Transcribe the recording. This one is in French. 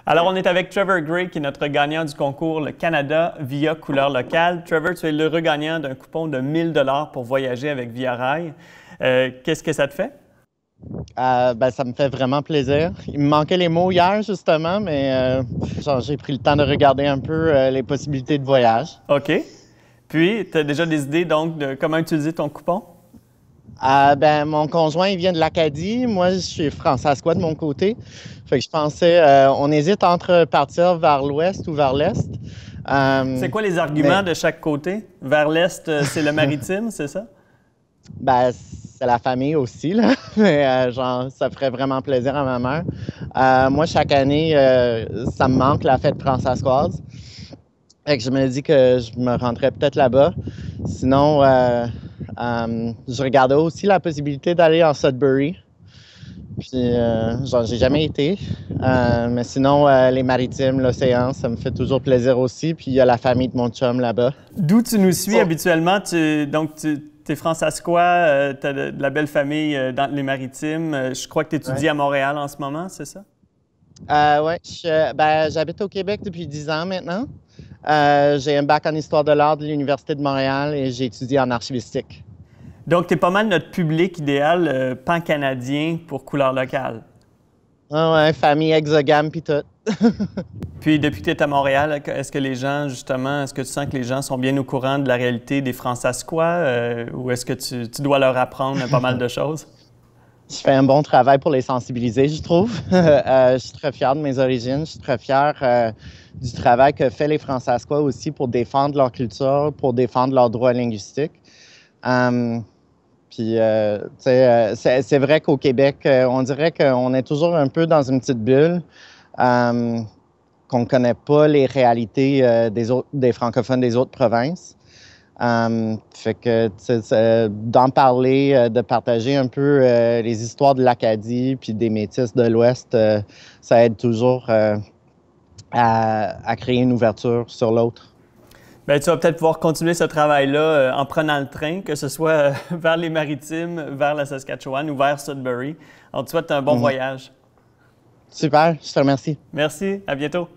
Alors, on est avec Trevor Gray, qui est notre gagnant du concours Le Canada via couleur locale. Trevor, tu es l'heureux gagnant d'un coupon de 1 000 $ pour voyager avec Via Rail. Qu'est-ce que ça te fait? Ça me fait vraiment plaisir. Il me manquait les mots hier, justement, mais j'ai pris le temps de regarder un peu les possibilités de voyage. OK. Puis, tu as déjà des idées, donc, de comment utiliser ton coupon? Mon conjoint, il vient de l'Acadie. Moi, je suis françaiscois de mon côté. Fait que je pensais, on hésite entre partir vers l'ouest ou vers l'est. C'est quoi les arguments de chaque côté? Vers l'est, c'est le maritime, c'est ça? C'est la famille aussi, là. Mais ça ferait vraiment plaisir à ma mère. Moi, chaque année, ça me manque la fête françaiscoise. Fait que je me dis que je me rendrais peut-être là-bas. Sinon, je regardais aussi la possibilité d'aller en Sudbury. Puis, j'ai jamais été. Mais sinon, les maritimes, l'océan, ça me fait toujours plaisir aussi. Puis, il y a la famille de mon chum là-bas. D'où tu nous suis habituellement? Tu es françaiscois, tu as de la belle famille dans les maritimes. Je crois que tu étudies à Montréal en ce moment, c'est ça? Oui, j'habite au Québec depuis 10 ans maintenant. J'ai un bac en histoire de l'art de l'Université de Montréal et j'ai étudié en archivistique. Donc, tu es pas mal notre public idéal pan-canadien pour couleur locale. Ah ouais, famille exogame puis tout. Puis, depuis que tu es à Montréal, est-ce que les gens, justement, est-ce que tu sens que les gens sont bien au courant de la réalité des Françaiscois ou est-ce que tu dois leur apprendre pas mal de choses? Je fais un bon travail pour les sensibiliser, je trouve. Je suis très fier de mes origines. Je suis très fier du travail que fait les Françaiscois aussi pour défendre leur culture, pour défendre leurs droits linguistiques. C'est vrai qu'au Québec, on dirait qu'on est toujours un peu dans une petite bulle, qu'on ne connaît pas les réalités des francophones des autres provinces. Fait que d'en parler, de partager un peu les histoires de l'Acadie puis des Métis de l'Ouest, ça aide toujours à créer une ouverture sur l'autre. Bien, tu vas peut-être pouvoir continuer ce travail-là en prenant le train, que ce soit vers les Maritimes, vers la Saskatchewan ou vers Sudbury. On te souhaite un bon voyage. Super, je te remercie. Merci, à bientôt.